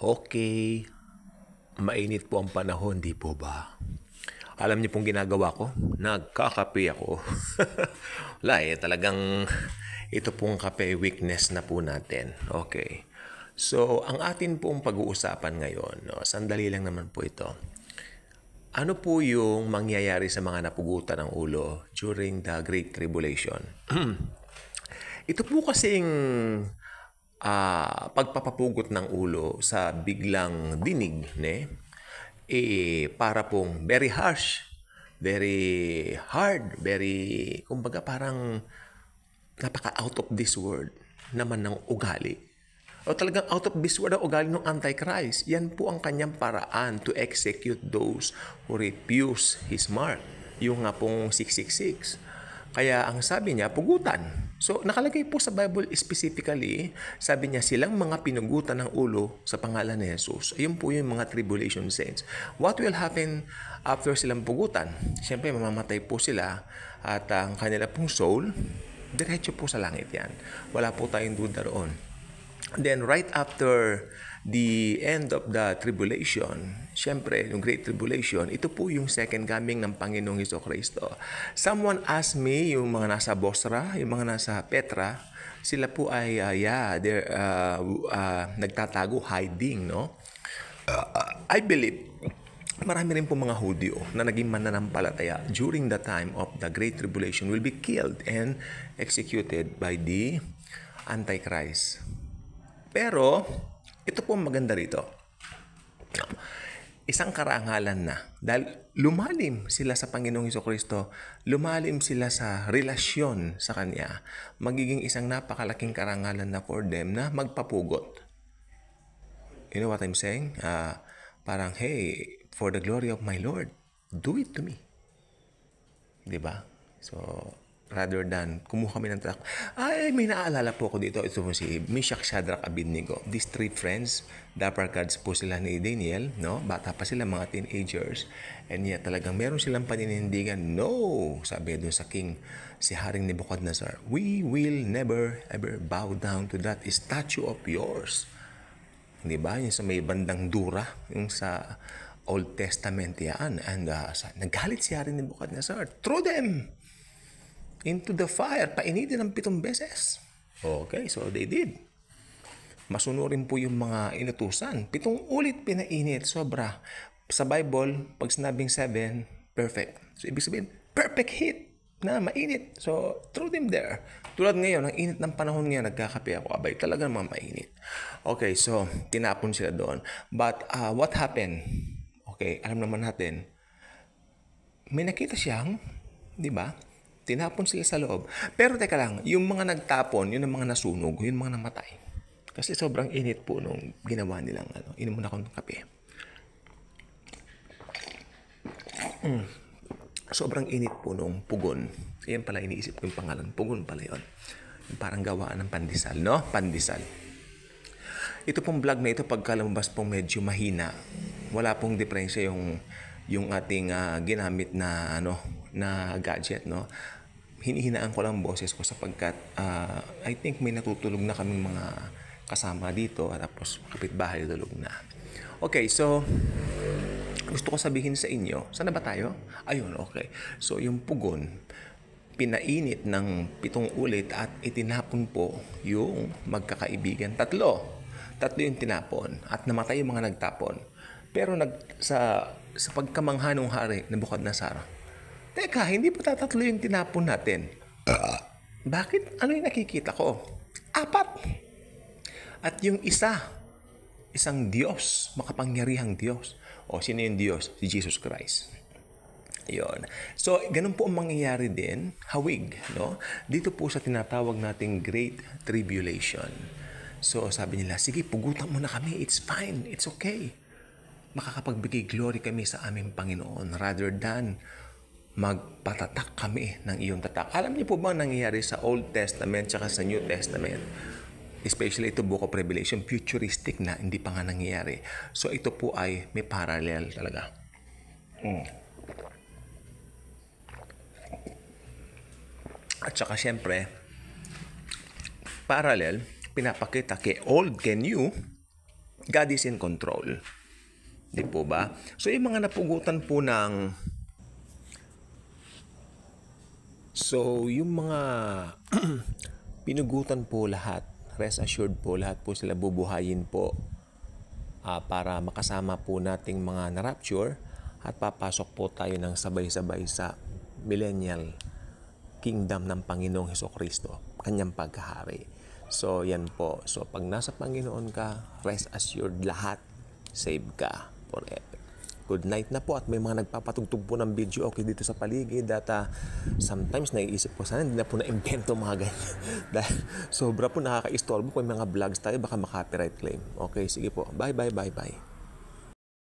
Okay, mainit po ang panahon, di po ba? Alam niyo pong ginagawa ko? Nagkakape ako. Wala talagang ito pong kape weakness na po natin. Okay. So, ang atin pong pag-uusapan ngayon, no, sandali lang naman po ito. Ano po yung mangyayari sa mga napugutan ng ulo during the Great Tribulation? Ito po kasing pagpapapugot ng ulo sa biglang dinig, para pong very harsh, very hard, very, kumbaga parang napaka out of this world naman ng ugali. O talagang out of this world ang ugali ng Antichrist. Yan po ang kanyang paraan to execute those who refuse His mark. Yung nga pong 666. Kaya ang sabi niya, pugutan. So, nakalagay po sa Bible specifically, sabi niya, silang mga pinugutan ng ulo sa pangalan ni Jesus. Ayun po yung mga tribulation saints. What will happen after silang pugutan? Siyempre, mamamatay po sila at ang kanila pong soul, diretso po sa langit yan. Wala po tayong duda roon. Then, right after the end of the tribulation, syempre, yung Great Tribulation, ito po yung second coming ng Panginoong Jesucristo. Someone asked me, yung mga nasa Bosra, yung mga nasa Petra, sila po ay, they're nagtatago, hiding, no? I believe, marami rin po mga Hudyo na naging mananampalataya during the time of the Great Tribulation will be killed and executed by the Antichrist. Pero, ito po ang maganda rito. Isang karangalan na. Dahil lumalim sila sa Panginoong Jesucristo, lumalim sila sa relasyon sa Kanya, magiging isang napakalaking karangalan na for them na magpapugot. You know what I'm saying? Parang, hey, for the glory of my Lord, do it to me. Diba? So, rather than kumuha kami ng truck. Ay, may naaalala po ako dito. Ito po si Meshach, Shadrach, Abednego. These three friends, dapper cards po sila ni Daniel, no? Bata pa sila, mga teenagers. And yet talagang meron silang paninindigan. No! Sabi doon sa king, si Haring Nebuchadnezzar, we will never ever bow down to that statue of yours. Diba? Yung sa may bandang Dura, yung sa Old Testament yan. And naggalit si Haring Nebuchadnezzar. Throw them into the fire, painitin ng 7 beses. Okay, so they did. Masunurin po yung mga inutusan. 7 ulit pinainit, sobra. Sa Bible, pag sinabing 7, perfect. So, ibig sabihin, perfect heat na mainit. So, throw them there. Tulad ngayon, ang init ng panahon ngayon, nagkakape ako. Abay, talaga naman mainit. Okay, so, tinapon sila doon. But, what happened? Okay, alam naman natin, may nakita siyang, di ba? Tinapon sila sa loob. Pero teka lang, yung mga nagtapon, yun ang mga nasunog, yun mga namatay. Kasi sobrang init po nung ginawa nilang inom muna akong kape. Sobrang init po nung pugon. Yan pala iniisip ko yung pangalan. Pugon pala yun. Yung parang gawaan ng pandesal, no? Pandesal. Ito pong vlog na ito, pagka lumabas pong medyo mahina, wala pong diferensya yung ating ginamit na na gadget, no? Hinihinaan ko lang boses ko sapagkat I think may natutulog na kaming mga kasama dito at tapos kapitbahay tulog na. Okay, so gusto ko sabihin sa inyo, saan na ba tayo? Ayun, okay. So yung pugon, pinainit ng 7 ulit at itinapon po yung magkakaibigan. Tatlo yung tinapon at namatay yung mga nagtapon. Pero sa pagkamangha ng hari, Nebuchadnezzar, teka, hindi pa tatatlo yung tinapon natin. Bakit? Ano yung nakikita ko? 4. At yung isang Diyos, makapangyarihang Diyos. O, sino yung Diyos? Si Jesus Christ. Yun. So, ganun po ang mangyayari din, hawig, no? Dito po sa tinatawag nating Great Tribulation. So, sabi nila, sige, pugutan mo na kami. It's fine. It's okay. Makakapagbigay glory kami sa aming Panginoon rather than magpatatak kami ng iyong tatak. Alam niyo po ba nangyayari sa Old Testament tsaka sa New Testament? Especially ito Book of Revelation, futuristic na, hindi pa nga nangyayari. So ito po ay may parallel talaga. At saka syempre, parallel, pinapakita kay Old, kay New, God is in control. Di po ba? So yung mga napugutan po ng... So yung mga pinugutan po lahat, rest assured po, lahat po sila bubuhayin po para makasama po nating mga na-rapture at papasok po tayo ng sabay-sabay sa millennial kingdom ng Panginoong Hesukristo, kanyang pagkahari. So, yan po. So, pag nasa Panginoon ka, rest assured lahat, save ka forever. Good night na po at may mga nagpapatugtog po ng video okay dito sa paligid at sometimes naiisip ko sana hindi na po na-invento mga ganyan dahil sobra po nakaka-istorbo kung may mga vlogs tayo baka maka-copyright claim. Okay, sige po. Bye.